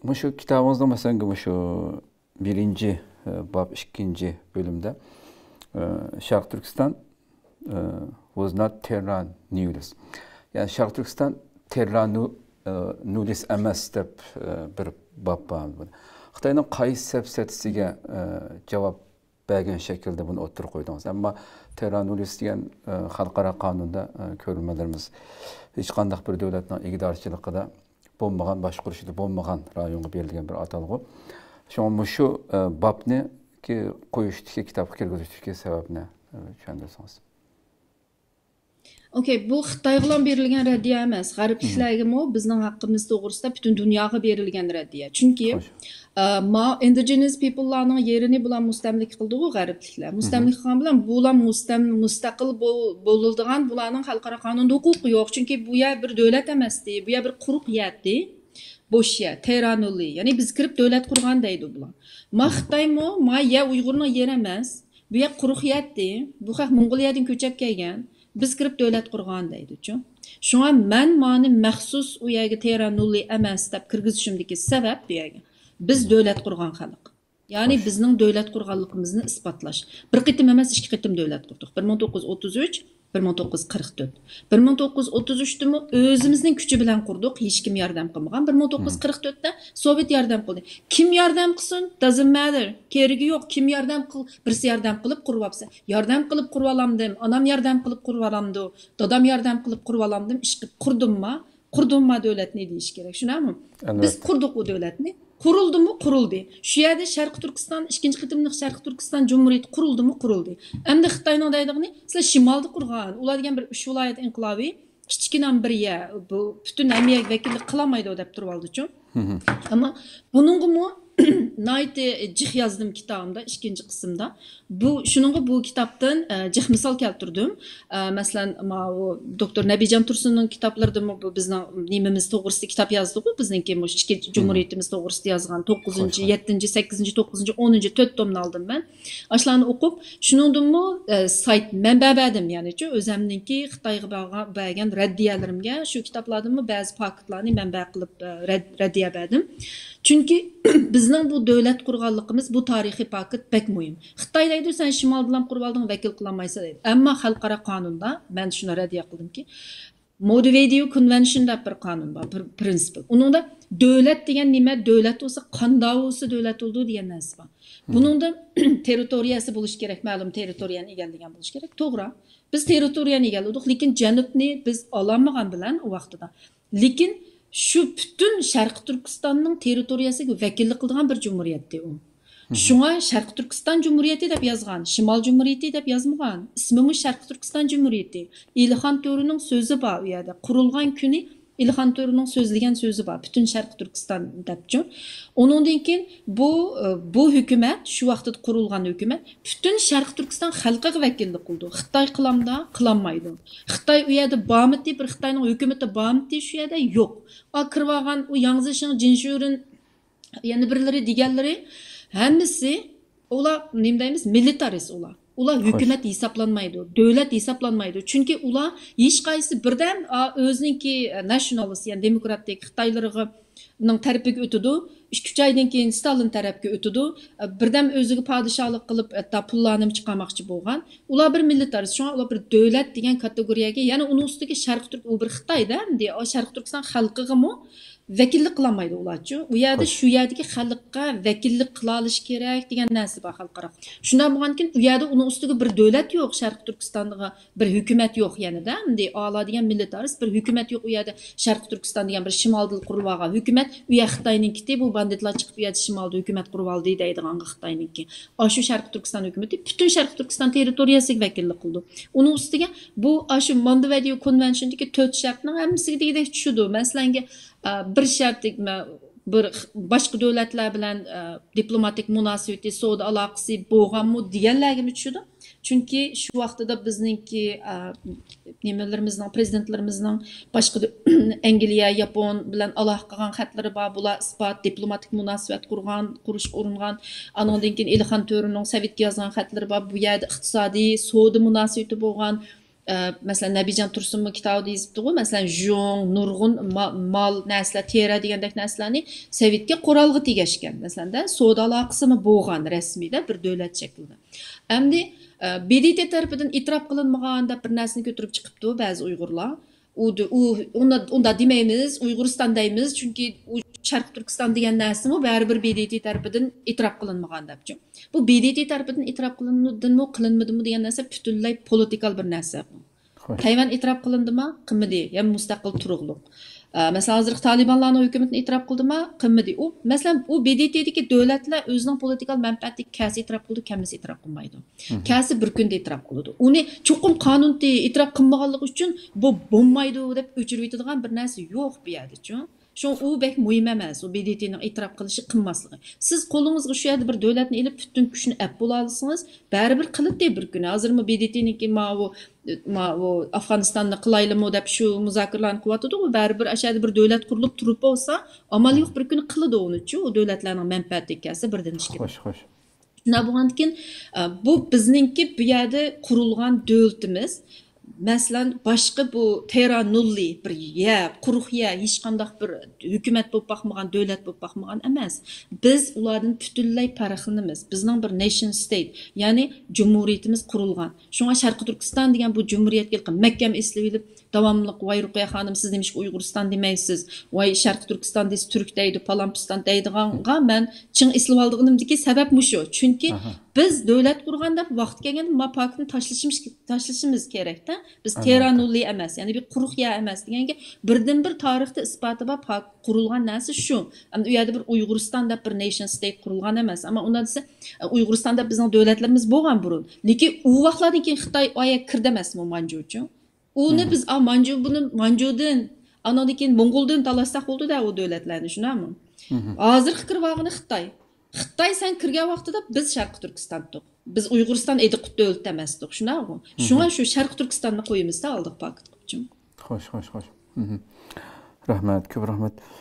Şu kitabımızda mesela şu birinci bab ikinci bölümde Şarkı Türkistan was not terra nullius. Yani Şarkı Türkistan terra nullius emas deb bir bab var. Xitoyning qaysi safsatisiga javob bergan shaklda buni o'tirib qo'ydingiz. Ammo terra nullius degan xalqaro qonunda ko'rilmalarimiz hech qanday bir davlatning ig'dorchiligida bo'lmagan, boshqarishida bo'lmagan rayonga berilgan bir atalg'u. Şu babni ki qo'yishdagi kitobga kirgizishdagi sababni tushuntirsangiz. Okey, bu Xitoyga berilgan raddiya emas. G'arbliklarga bizning haqqimiz to'g'risida butun dunyoga berilgan raddiya. Chunki indigenous people'larning yerini bilan mustamlik qildi-ku g'arbliklar. Mustamlik qilgan bilan bular mustaqil bo'ladigan bularning xalqaro qonunda huquqi yo'q. Chunki bu yer bir davlat emasdi, bu yer bir quruq yerdi. Boş yer, terranuli. Yani biz kirib davlat qurgan deydi bular. Ma Xitoymi, ma ya Uyg'urning yeri emas. Bu yer quruq yerdi. Bu xalq Mong'oliyadan ko'chib kelgan. Biz kirib davlat qurgan deydi-chu. Shunga men mani maxsus u yerga terranuli emas deb kirgizishimdagi sabab bu yerga. Biz davlat qurgan xalq. Yani bizning davlat qurganligimizni isbotlash. Bir qitim emas, ikki qitim davlat qurdik. 1933 1944. 1933'te mi özümüzün gücü bilen kurduk. Hiç kim yardım kılmagan. 1944'te Sovyet yardım kıldı. Kim yardım kılsın? Doesn't matter. Keregi yok. Kim yardım kıl? Birisi yardım kılıp kurvapsa. Yardım kılıp kurvalamdım. Anam yardım kılıp kurvalamdı. Dadam yardım kılıp kurvalamdım. İşte kurdum mu? Kurdum mu devlet ne deyiş gerek? Şuna mı? Biz kurduk o devletni. Kuruldu mu? Kuruldu. Şu yerde Şarkı Türkistan, ikinci kıtımlık Şarkı Türkistan Cumhuriyeti kuruldu mu? Kuruldu. Hem de Xitayning deydigini, sizlar şimalda kurgan. Ular degan bir 3 viloyat inqilobi, kichkina bir yer, bu bütün emniyet vekillik qılamaydı deb turib oldi-chu. Ama bunungu Naiti cih yazdım kitabımda, ikinci kısımda. Bu kitaptan cih misal keltirdim. Mesela Doktor Nebican Tursun'un kitaplarında bu bizning nimamiz to'g'risida kitap yazdık. Bizninki ikki Cumhuriyetimiz to'g'risida yazgan 9. 7. 8. 9. 10. 4 tomni aldım ben. Aşlarını o'qib, shuningdimi sayt manba berdim, ya'ni-chi o'zimninki Xitoyga bergan raddiyalarimga shu kitaplardan ba'zi faktlarni manba qilib raddiya berdim. Çünkü bizning bu davlat qurganligimiz, bu tarixiy paket pek muhim. Xitoy deydi, sen shimoldan qurib olding, vakil qilolmaysan deydi. Ammo xalqaro qonunda men shuni raddiya qildimki, Montevideo Convention deb bir qonun bor, bir prinsip. Uningda davlat degan nima? Davlat bo'lsa, qanday bo'lsa davlat bo'ldi degan narsa bor. Buningda territoriyasi bo'lish kerak, ma'lum territoriyani egallagan bo'lish kerak. To'g'ri. Biz territoriyani egalladik, lekin janubni biz ololmagan bilan u vaqtida. Lekin şu bütün Şarkı Türkistan'ın territoriyasiga vakillik qilgan bir cumhuriyetdi u. Şuna Şarkı Türkistan Cumhuriyeti deb yazgan, Şimal Cumhuriyeti deb yazmagan. İsmimiz Şarkı Türkistan Cumhuriyeti. İlhan Töre'nin sözü var u yerda. Qurulgan kuni İlhan Töre'nin sözlegen sözü var. Bütün Şarkı Türkistan debçi. Onundan keyin bu hükümet, şu vaqtda qurulgan hükümet bütün Şarkı Türkistan xalqiga vakillik qildi. Xitoy qilamda, qilolmaydi. Xitoy u yerda bormidi, bir Xitoyning hukumati bormidi shu yerda yo'q. Kirvagan u Yangzishin, Jinshurun yana birlari deganlari hammasi ular nima deymiz? Militarist ular. Ular hükümet hesaplanmaydı, devlet hesaplanmaydı. Çünkü ular hiç qaysi birden özünki nationalist, yani demokratik Xitoylarning tarafiga o'tidi. 2-3 aydan keyin Stalin tarafga o'tidi. Birden o'ziga podshohlik qilib, hatto pullarni chiqarmoqchi bo'lgan. Ular bir militarist, shunga ular bir davlat degan kategoriyaga, ya'ni uning ustiga Sharq Turk, u bir Xitoyda, o Sharq Turkiston xalqigami vakillik qilolmaydi ularchi. U yerda shu yerdagi xalqqa vakillik qila olish kerak degan narsa bor xalqaro. Shundan bo'lgankin u yerda uning ustiga bir davlat yo'q, Sharq Turkistonda bir hukumat yo'q yanada. A'lo degan militarist bir hukumat yo'q u yerda. Sharq Turkiston degan bir shimolda qurib olgan hukumat, u yer Xitoyninki, bu banditlar chiqib u yerda shimolda hukumat qurib oldi deydigan Xitoyninki. Shu Sharq Turkiston hukumati butun Sharq Turkiston territoriyasiga vakillik qildi. Uning ustiga bu shu Montevideo Convention'dagi 4 shartning hammasiga degidek tushdi. Masalan, bir şart bir başqa davlatlar bilan diplomatik munosabati, savdo aloqasi bo'lganmi deganlarga tushdi. Chunki shu vaqtida bizningki nimalarimizning, prezidentlarimizning boshqa Angliya, Yapon bilan aloqa qilgan xatlari bor. Bular isbot diplomatik munosabat qurish uringan. Anondan keyin Ilhan Töre'ning Sovetga yozgan xatlari bor. Bu yerda iqtisodiy, savdo munosabati bo'lgan. Mesela Nabijan Tursun'un kitabı yazıptı. Mesela Jong, Nurgun, mal, nesle, tera degandek neslerini Sovetga qoralgı tegeşken. Mesela da soda alaqısını boğan resmide bir devlet şeklinde. Endi BDT tarafından itiraf kılınmaganda bir narsani götürüp çıkıptı bazı Uygurlar. Onda demeymiz, Uyguristan deymiz çünkü Şarkı Türkistan degan narsa mı baribir BDT tarafından itiraf kılınmagan depçi. Bu BDT tarafından itiraf kılınmadımı, kılınmadımı degan narsa bütünlay politikal bir narsa. Xo'sh. Tayvan itiraf kılındımı, qilmadi, hem mustaqil turuqliq. Mesela hozir Talibanlarning hukumatini itiraf qildimi, qilmadi. U masalan u BDTdagi davlatlar o'zining politikal manfaati kasi itiraf qildi, kamisi itiraf qilmaydi. Kasi bir kunda itiraf qiladi. Uni cho'qim qonunda itiraf qilmaganligi uchun bu bo'lmaydi deb o'chirib yetadigan bir narsa yo'q bu yerda. Şu u bek muhim emas. O BDT'nin itiraf qilishi qilmasligi. Siz qo'lingizga shu yerda bir davlatni elib butun kuchni ap bo'la olsangiz, baribir qilibdi bir kuni. Hozirmi BDT'niki bu Afg'onistonda qilaylikmi deb shu muzokaralarni qilyotdi, u baribir ashada bir davlat qurilib turib bo'lsa, amal yo'q bir kuni qiladi uni-chi, u davlatlarning manfaati kelsa birdan ishga. Xo'sh. Shuna bo'lgandan bu bizningki bu yerda qurilgan davlatimiz. Masalan, boshqa bu terranulli bir quruq hech qanday bir hukumat bo'lib boqmagan, davlat bo'lib boqmagan emas. Biz ulardan butunlay farqlanamiz. Bizning bir nation state, ya'ni jumhuriyatimiz qurilgan. Shunga Sharqi Turkiston degan bu jumhuriyatga mahkam eslayilib, davomli voy Ruqiya xonim siz demiş Uyg'uriston demaysiz. Voy Sharqi Turkiston deysiz, Turk deydi, Palampiston deydiganga men chin eslab olganimdagi sabab shu. Chunki biz davlat qurganda vaqt kelganda mapakni tashlashimiz kerakda. Biz terranulli emas, ya'ni bir quruq yer emas deganga birdan bir tarixda isboti bor qurilgan narsa shu. Endi u yerda bir Uyg'uriston deb bir nation state qurilgan emas, ammo unda desa Uyg'uristonda bizning davlatlarimiz bo'lgan burun. Lekin u vaqtlardan keyin Xitoy oya kirdi emasmi Manju uchun? Uni biz Manju buni Manjudan, andan keyin Mongoldan talashsak bo'ldi-da u davlatlarni, shunami? Hozir kirvog'ini Xitoy. Xitoy sen kirgan vaqtida biz Sharqi Turkistondik. Biz Uyg'uriston ediq davlat emasdik, shunaqmi? Shunga shu Sharqi Turkistonni qo'yimizda oldik paket uchun. Xo'sh. Rahmat, ko'p rahmat.